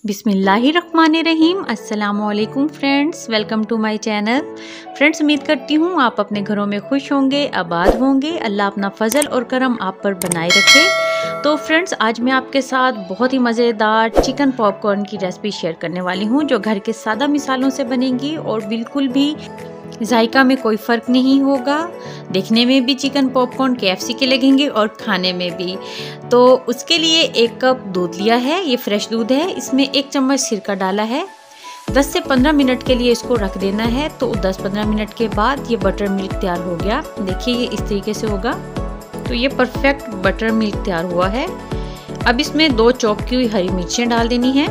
बिस्मिल्लाहिर्रहमानिर्रहीम। अस्सलामुअलैकुम friends, welcome to my channel. Friends, उम्मीद करती हूँ आप अपने घरों में खुश होंगे, आबाद होंगे। अल्लाह अपना फजल और करम आप पर बनाए रखे। तो फ्रेंड्स, आज मैं आपके साथ बहुत ही मज़ेदार चिकन पॉपकॉर्न की रेसिपी शेयर करने वाली हूँ, जो घर के सादा मिसालों से बनेगी और बिल्कुल भी जायका में कोई फ़र्क नहीं होगा। देखने में भी चिकन पॉपकॉर्न KFC के लगेंगे और खाने में भी। तो उसके लिए 1 कप दूध लिया है, ये फ्रेश दूध है। इसमें 1 चम्मच सिरका डाला है। 10 से 15 मिनट के लिए इसको रख देना है। तो 10-15 मिनट के बाद ये बटर मिल्क तैयार हो गया। देखिए, ये इस तरीके से होगा। तो ये परफेक्ट बटर मिल्क तैयार हुआ है। अब इसमें 2 चॉप की हुई हरी मिर्चें डाल देनी है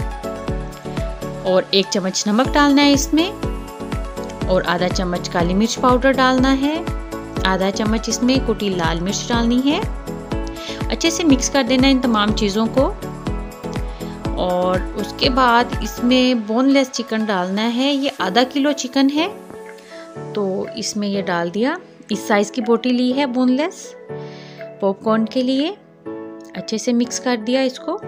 और 1 चम्मच नमक डालना है इसमें, और आधा चम्मच काली मिर्च पाउडर डालना है। आधा चम्मच इसमें कुटी लाल मिर्च डालनी है। अच्छे से मिक्स कर देना इन तमाम चीज़ों को। और उसके बाद इसमें बोनलेस चिकन डालना है। ये आधा किलो चिकन है, तो इसमें ये डाल दिया। इस साइज़ की बोटी ली है बोनलेस पॉपकॉर्न के लिए। अच्छे से मिक्स कर दिया इसको।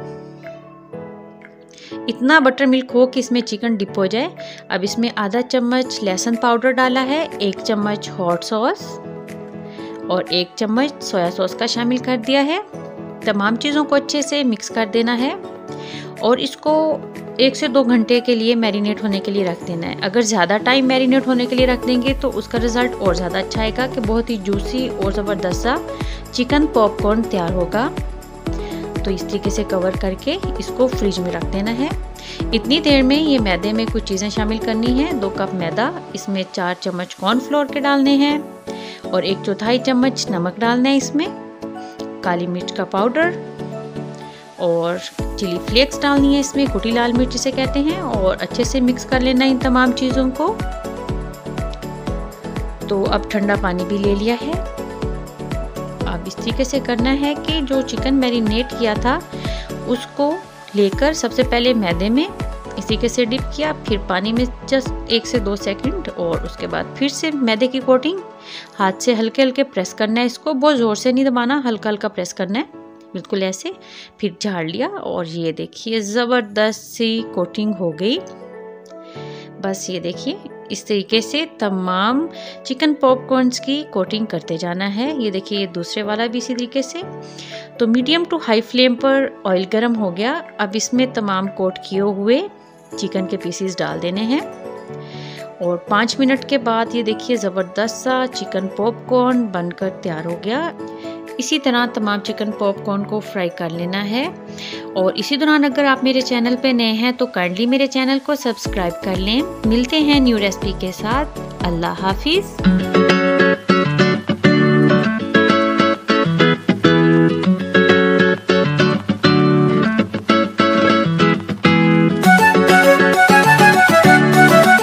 इतना बटर मिल्क हो कि इसमें चिकन डिप हो जाए। अब इसमें आधा चम्मच लहसुन पाउडर डाला है, 1 चम्मच हॉट सॉस और 1 चम्मच सोया सॉस का शामिल कर दिया है। तमाम चीज़ों को अच्छे से मिक्स कर देना है और इसको 1 से 2 घंटे के लिए मैरिनेट होने के लिए रख देना है। अगर ज़्यादा टाइम मैरिनेट होने के लिए रख देंगे तो उसका रिज़ल्ट और ज़्यादा अच्छा आएगा कि बहुत ही जूसी और ज़बरदस्त सा चिकन पॉपकॉर्न तैयार होगा। तो इस तरीके से कवर करके इसको फ्रिज में रख देना है। इतनी देर में ये मैदे में कुछ चीज़ें शामिल करनी है। 2 कप मैदा, इसमें 4 चम्मच कॉर्नफ्लोर के डालने हैं और 1/4 चम्मच नमक डालना है इसमें, काली मिर्च का पाउडर और चिली फ्लेक्स डालनी है इसमें, कुटी लाल मिर्च जिसे कहते हैं। और अच्छे से मिक्स कर लेना इन तमाम चीज़ों को। तो अब ठंडा पानी भी ले लिया है। अब इस तरीके से करना है कि जो चिकन मैरिनेट किया था उसको लेकर सबसे पहले मैदे में इस तरीके से डिप किया, फिर पानी में जस्ट 1 से 2 सेकंड, और उसके बाद फिर से मैदे की कोटिंग हाथ से हल्के हल्के प्रेस करना है इसको। बहुत ज़ोर से नहीं दबाना, हल्का हल्का प्रेस करना है, बिल्कुल ऐसे। फिर झाड़ लिया और ये देखिए ज़बरदस्त सी कोटिंग हो गई। बस ये देखिए, इस तरीके से तमाम चिकन पॉपकॉर्न्स की कोटिंग करते जाना है। ये देखिए, ये दूसरे वाला भी इसी तरीके से। तो मीडियम टू हाई फ्लेम पर ऑयल गर्म हो गया। अब इसमें तमाम कोट किए हुए चिकन के पीसेस डाल देने हैं और 5 मिनट के बाद ये देखिए ज़बरदस्त सा चिकन पॉपकॉर्न बनकर तैयार हो गया। इसी तरह तमाम चिकन पॉपकॉर्न को फ्राई कर लेना है। और इसी दौरान अगर आप मेरे चैनल पे नए हैं तो काइंडली मेरे चैनल को सब्सक्राइब कर लें। मिलते हैं न्यू रेसिपी के साथ। अल्लाह हाफिज़।